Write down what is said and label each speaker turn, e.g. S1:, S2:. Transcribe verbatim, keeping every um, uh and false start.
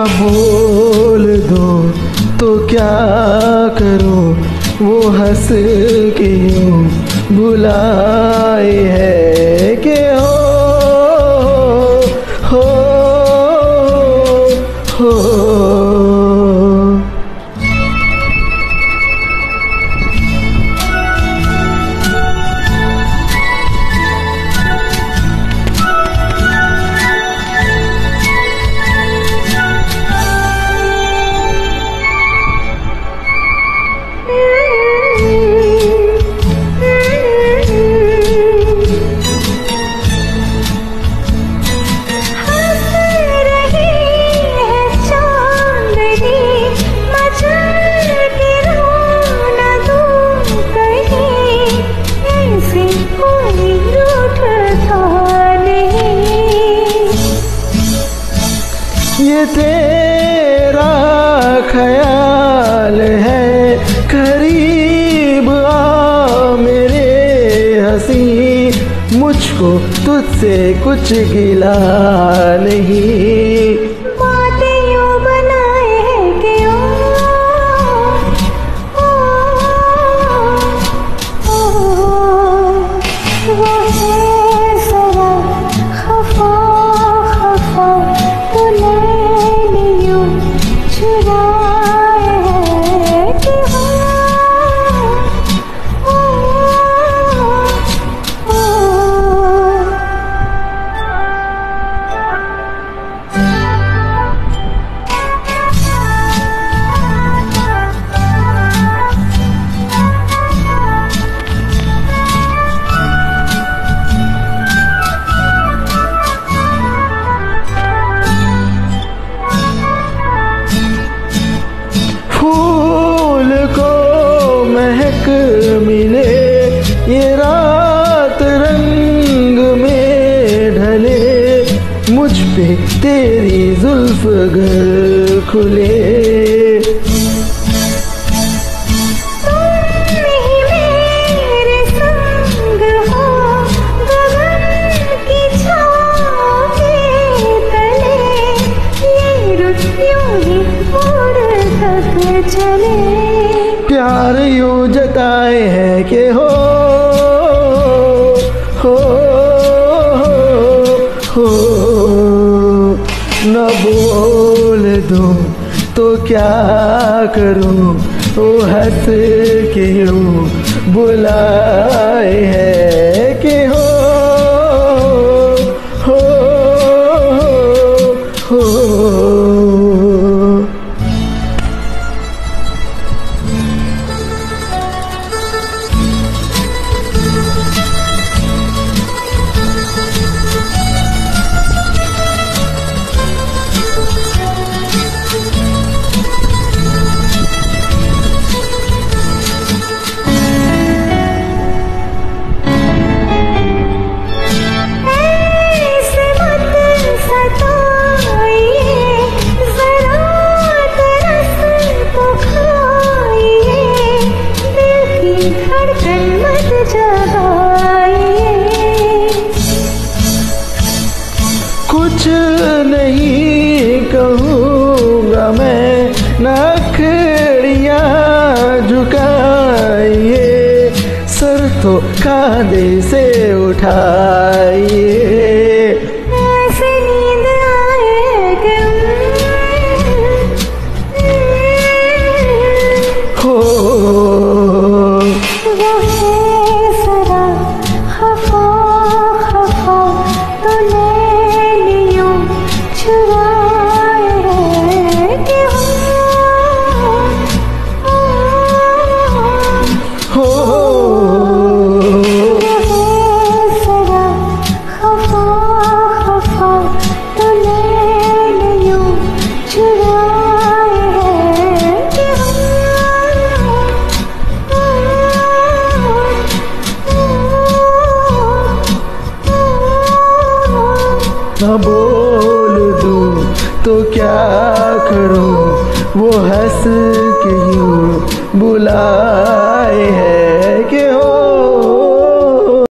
S1: बोल दो तो क्या करूं, वो हंस के यूं बुलाए है कि हो हो हो। ये तेरा ख्याल है, करीब आ मेरे हंसी, मुझको तुझसे कुछ गिला नहीं।
S2: बातें यूं बनाए हैं कि ओ, ओ, ओ, वो है जरा खफा खफा, तो नैन यूं चुराए हैं कि हो ओ, ओ, ओ।
S1: फूल को महक मिले, ये रात रंग में ढले, मुझ पे तेरी जुल्फ गर खुले। प्यार यूं जताए है कि हो हो हो, न बोल दूं तो क्या करूं, वो हंस के यूं बुलाए है कि हो हो हो हो। कुछ नहीं कहूँगा मैं, नखड़ियाँ झुकाइए, सर तो कांधे से उठाइए।
S2: ऐसे नींद आए कि
S1: हो
S2: वो है जरा खफा खफा, तो नैन यूं चुराए हैं कि हो
S1: हो
S2: वो है जरा खफा खफा, तो नैन यूं चुराए हैं कि
S1: न बोल दूं तो क्या करूं, वो हंस के यूं बुलाए है कि हो